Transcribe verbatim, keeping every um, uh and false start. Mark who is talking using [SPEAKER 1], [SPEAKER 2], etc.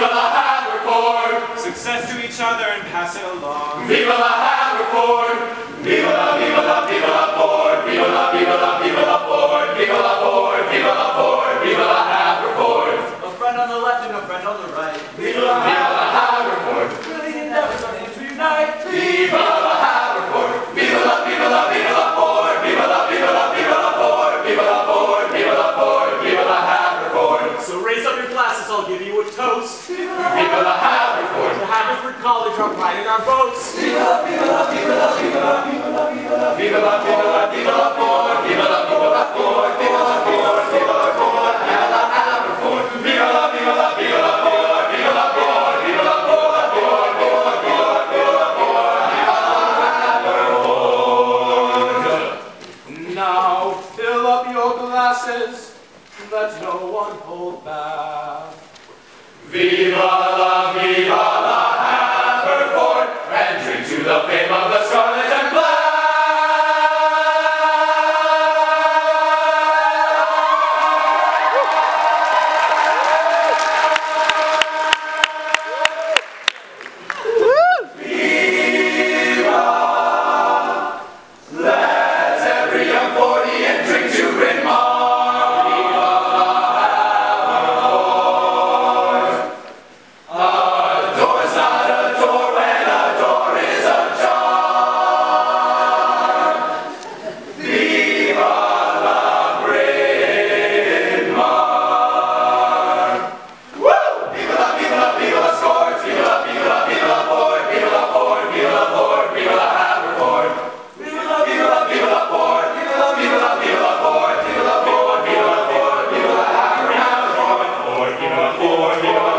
[SPEAKER 1] la Haverford!
[SPEAKER 2] Success to each other and pass it along.
[SPEAKER 1] Viva la Haverford! Viva la, viva la, viva la Ford! Viva la, viva la, viva la Ford! Viva la Ford! Viva la Ford! Viva la Haverford!
[SPEAKER 3] A friend on the left and a friend on the right.
[SPEAKER 1] Viva la, viva la Haverford!
[SPEAKER 3] Really endeavors our hands to unite.
[SPEAKER 1] Viva la Haverford! Viva la, viva la, viva la Ford! Viva la, viva la, viva la Ford! Viva la Ford! Viva la Ford! Viva la Haverford!
[SPEAKER 3] So raise up your glasses, I'll give you a toast.
[SPEAKER 1] Viva la Haverford!
[SPEAKER 3] To Haverford College, our pride and our boast.
[SPEAKER 1] Viva la, viva la, viva la, viva la, viva la, viva la, viva la, viva la, viva la Ford! Viva la, viva la Ford! Viva la Ford! Viva la Ford! Viva la Haverford! Viva la, viva la, viva la Ford! Viva la Ford! Viva la Ford! Viva la Ford! Viva la, viva la Ford! Viva la Haverford!
[SPEAKER 3] Now fill up your glasses, let no one hold back.
[SPEAKER 1] Viva la, viva la Haverford, and drink to the fame of the Scarlet and Black. Viva, let's every young forty and drink to Bryn Mawr. Viva la Haverford. A door is not a door when a door is ajar. Viva la Bryn Mawr. Woo! Viva la, viva la, viva la Scorch. Viva la, viva la, viva la Ford. Viva la Ford, viva la Ford, viva la Haverford. Viva la, viva la, viva la Ford. Viva la, viva la, viva la Ford. Viva la Ford, viva la Ford, viva la Haverford. Ford, viva la Ford, viva la